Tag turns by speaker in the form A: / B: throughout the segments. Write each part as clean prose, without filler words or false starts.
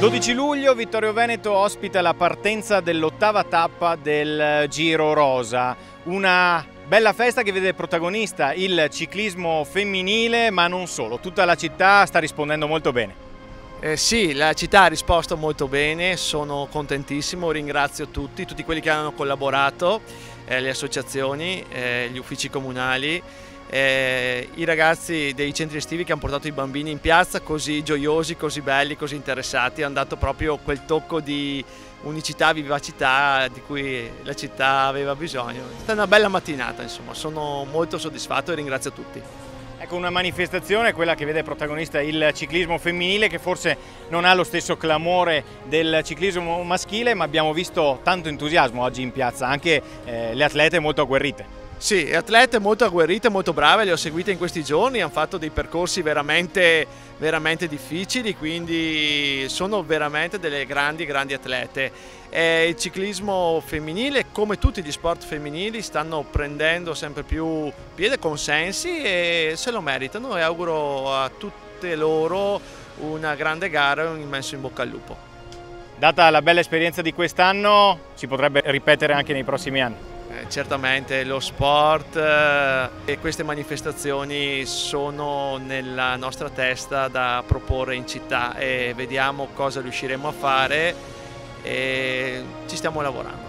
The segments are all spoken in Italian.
A: 12 luglio Vittorio Veneto ospita la partenza dell'8ª tappa del Giro Rosa, una bella festa che vede protagonista il ciclismo femminile, ma non solo, tutta la città sta rispondendo molto bene.
B: Sì, la città ha risposto molto bene, sono contentissimo, ringrazio tutti quelli che hanno collaborato, le associazioni, gli uffici comunali, i ragazzi dei centri estivi che hanno portato i bambini in piazza così gioiosi, così belli, così interessati, hanno dato proprio quel tocco di unicità, vivacità di cui la città aveva bisogno. È stata una bella mattinata, insomma, sono molto soddisfatto e ringrazio tutti.
A: Ecco, una manifestazione, quella che vede protagonista il ciclismo femminile, che forse non ha lo stesso clamore del ciclismo maschile, ma abbiamo visto tanto entusiasmo oggi in piazza, anche le atlete molto agguerrite.
B: Sì, atlete molto agguerrite, molto brave, le ho seguite in questi giorni, hanno fatto dei percorsi veramente difficili, quindi sono veramente delle grandi atlete. Il ciclismo femminile, come tutti gli sport femminili, stanno prendendo sempre più piede, consensi e se lo meritano, e auguro a tutte loro una grande gara e un immenso in bocca al lupo.
A: Data la bella esperienza di quest'anno, si potrebbe ripetere anche nei prossimi anni?
B: Certamente lo sport e queste manifestazioni sono nella nostra testa da proporre in città e vediamo cosa riusciremo a fare e ci stiamo lavorando.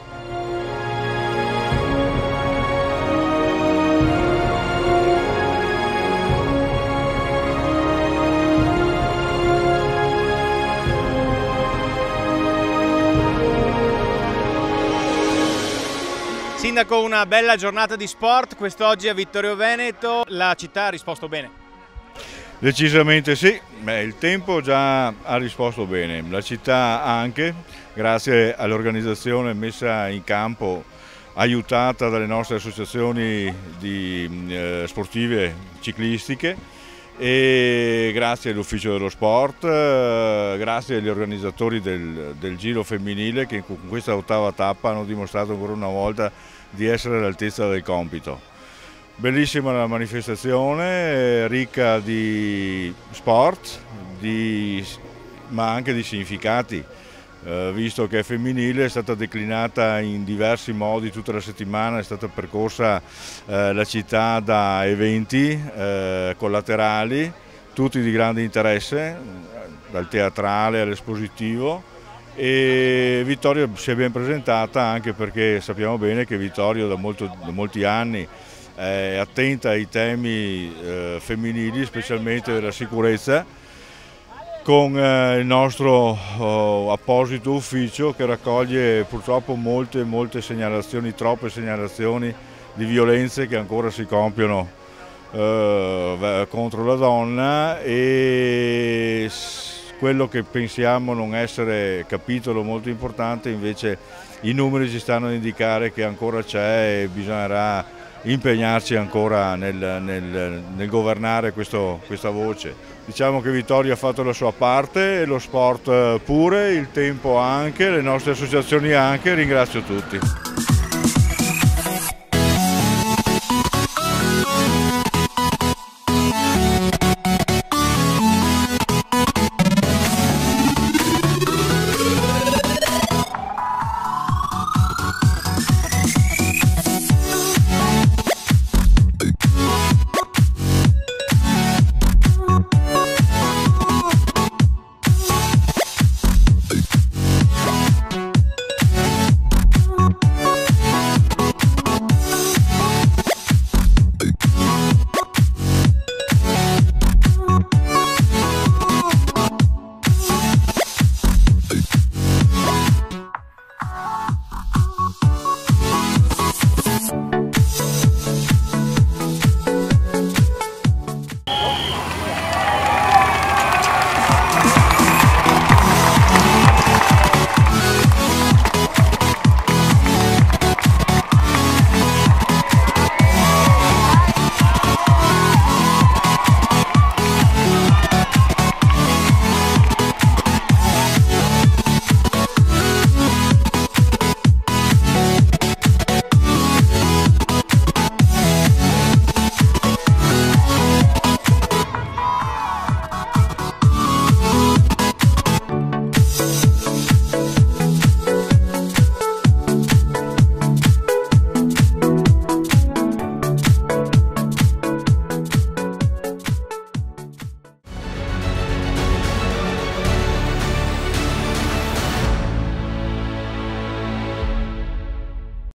A: Sindaco, una bella giornata di sport quest'oggi a Vittorio Veneto, la città ha risposto bene?
C: Decisamente sì, il tempo già ha risposto bene, la città anche, grazie all'organizzazione messa in campo, aiutata dalle nostre associazioni sportive ciclistiche e grazie all'ufficio dello sport, grazie agli organizzatori del Giro femminile che con questa 8ª tappa hanno dimostrato ancora una volta di essere all'altezza del compito. Bellissima la manifestazione, ricca di sport, ma anche di significati, visto che è femminile, è stata declinata in diversi modi tutta la settimana, è stata percorsa la città da eventi collaterali, tutti di grande interesse, dal teatrale all'espositivo. E Vittorio si è ben presentata anche perché sappiamo bene che Vittorio da molti anni è attenta ai temi femminili, specialmente della sicurezza, con il nostro apposito ufficio che raccoglie purtroppo molte segnalazioni, troppe segnalazioni di violenze che ancora si compiono contro la donna, e quello che pensiamo non essere capitolo molto importante, invece i numeri ci stanno a indicare che ancora c'è e bisognerà impegnarci ancora nel governare questa voce. Diciamo che Vittorio ha fatto la sua parte, lo sport pure, il tempo anche, le nostre associazioni anche, ringrazio tutti.